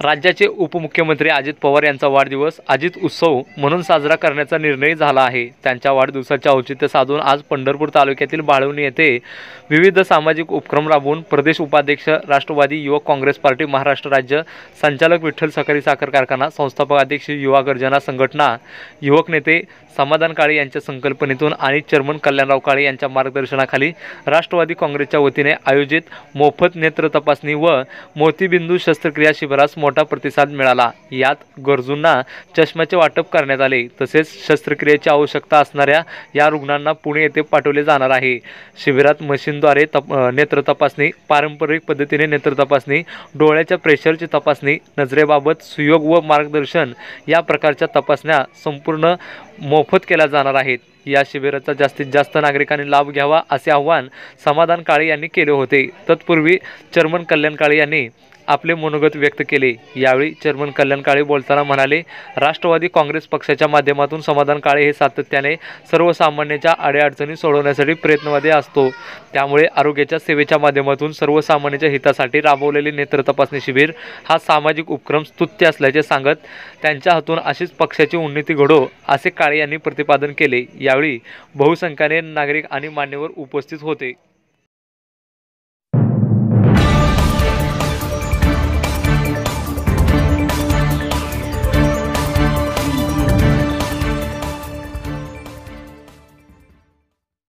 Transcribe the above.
राज्याचे उपमुख्यमंत्री अजित पवार यांचा वाढदिवस अजित उत्सव म्हणून साजरा करण्याचा निर्णय झाला आहे। त्यांच्या वाढदिवसाचे औचित्य साधून आज पंढरपूर तालुक्यातील बाळवणी येथे विविध सामाजिक उपक्रम राबवून प्रदेश उपाध्यक्ष राष्ट्रवादी युवक काँग्रेस पार्टी महाराष्ट्र राज्य संचालक विठ्ठल सहकारी साखर कारखाना संस्थापक अध्यक्ष युवा गर्जना संघटना युवक नेते समाधान काळे यांच्या संकल्पनेतून आणि चेअरमन कल्याणराव काळे यांच्या मार्गदर्शनाखाली राष्ट्रवादी काँग्रेसच्या वतीने आयोजित मोफत नेत्र तपासणी व मोतीबिंदू शस्त्रक्रिया शिबिरास मोठा प्रतिसाद मिळाला। यात गरजूंना चष्म्याचे वाटप करण्यात आले। तसेच शस्त्रक्रियेची आवश्यकता असणाऱ्या या रुग्णांना पुणे येथे पाठवले जाणार आहे। शिबिरात मशीनद्वारे नेत्र तपासणी, पारंपरिक पद्धतीने नेत्र तपासणी, डोळ्याच्या प्रेशरची तपासणी, नजरेबाबत सुयोग व मार्गदर्शन या प्रकारच्या तपासण्या संपूर्ण मोफत केल्या जाणार आहेत। या शिबिराचा जास्तीत जास्त नागरिकांनी लाभ घ्यावा असे आवाहन समाधान काळे यांनी केले होते। तत्पूर्वी चेअरमन कल्याण काळे यांनी आपले मनोगत व्यक्त केले। यावेळी चेअरमन कल्याण काळे बोलताना म्हणाले, राष्ट्रवादी काँग्रेस पक्षाच्या माध्यमातून समाधान काळे हे सातत्याने सर्वसामान्यांच्या अडीअडचणी सोडवण्यासाठी प्रयत्नवादी असतो। त्यामुळे आरोग्याच्या सेवेच्या माध्यमातून सर्वसामान्यांच्या हितासाठी राबवलेले नेत्र तपासणी शिबिर हा सामाजिक उपक्रम स्तुत्य असल्याचे सांगत त्यांच्या हातून अशीच पक्षाची उन्नती घडो असे काळे यांनी प्रतिपादन केले। यावेळी बहुसंख्येने नागरिक आणि मान्यवर उपस्थित होते।